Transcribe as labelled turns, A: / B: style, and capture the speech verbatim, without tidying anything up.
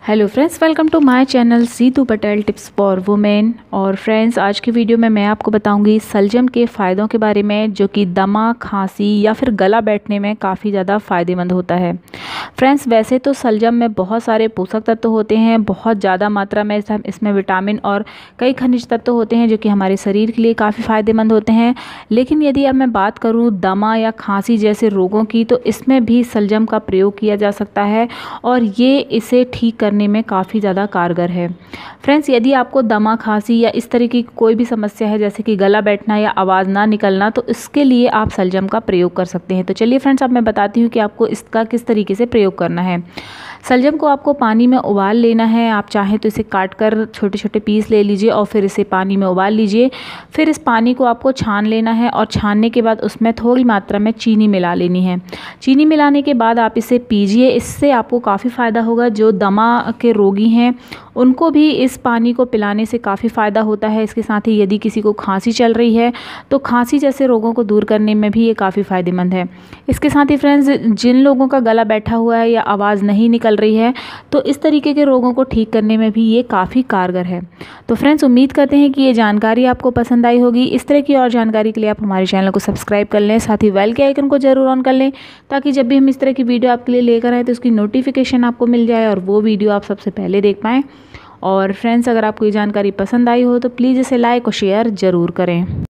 A: Hello friends, welcome to my channel Situ Patel tips for women. और friends, आज की video में मैं आपको बताऊंगी सलजम के फ़ायदों के बारे में, जो कि दमा, खांसी या फिर गला बैठने में काफ़ी ज़्यादा फ़ायदेमंद होता है। फ्रेंड्स, वैसे तो सलजम में बहुत सारे पोषक तत्व होते हैं, बहुत ज़्यादा मात्रा में इसमें विटामिन और कई खनिज तत्व होते हैं जो कि हमारे शरीर के लिए काफ़ी फ़ायदेमंद होते हैं। लेकिन यदि अब मैं बात करूँ दमा या खांसी जैसे रोगों की, तो इसमें भी सलजम का प्रयोग किया जा सकता है और ये इसे ठीक करने में काफ़ी ज़्यादा कारगर है। फ्रेंड्स, यदि आपको दमा, खांसी या इस तरह की कोई भी समस्या है, जैसे कि गला बैठना या आवाज़ ना निकलना, तो इसके लिए आप सलजम का प्रयोग कर सकते हैं। तो चलिए फ्रेंड्स, अब मैं बताती हूँ कि आपको इसका किस तरीके से प्रयोग करना है। सलजम को आपको पानी में उबाल लेना है। आप चाहें तो इसे काट कर छोटे छोटे पीस ले लीजिए और फिर इसे पानी में उबाल लीजिए। फिर इस पानी को आपको छान लेना है और छानने के बाद उसमें थोड़ी मात्रा में चीनी मिला लेनी है। चीनी मिलाने के बाद आप इसे पीजिए। इससे आपको काफ़ी फ़ायदा होगा। जो दमा के रोगी हैं उनको भी इस पानी को पिलाने से काफ़ी फ़ायदा होता है। इसके साथ ही यदि किसी को खांसी चल रही है तो खांसी जैसे रोगों को दूर करने में भी ये काफ़ी फ़ायदेमंद है। इसके साथ ही फ्रेंड्स, जिन लोगों का गला बैठा हुआ है या आवाज़ नहीं निकल रही है, तो इस तरीके के रोगों को ठीक करने में भी ये काफ़ी कारगर है। तो फ्रेंड्स, उम्मीद करते हैं कि ये जानकारी आपको पसंद आई होगी। इस तरह की और जानकारी के लिए आप हमारे चैनल को सब्सक्राइब कर लें, साथ ही बेल के आइकन को जरूर ऑन कर लें, ताकि जब भी हम इस तरह की वीडियो आपके लिए लेकर आए तो उसकी नोटिफिकेशन आपको मिल जाए और वो वीडियो आप सबसे पहले देख पाएँ। और फ्रेंड्स, अगर आपको ये जानकारी पसंद आई हो तो प्लीज़ इसे लाइक और शेयर ज़रूर करें।